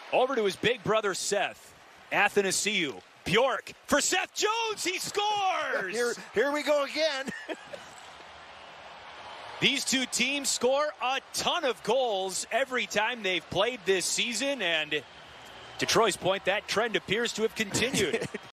Over to his big brother, Seth. Athanasiou. Bjork for Seth Jones. He scores! Here we go again. These two teams score a ton of goals every time they've played this season, and to Troy's point, that trend appears to have continued.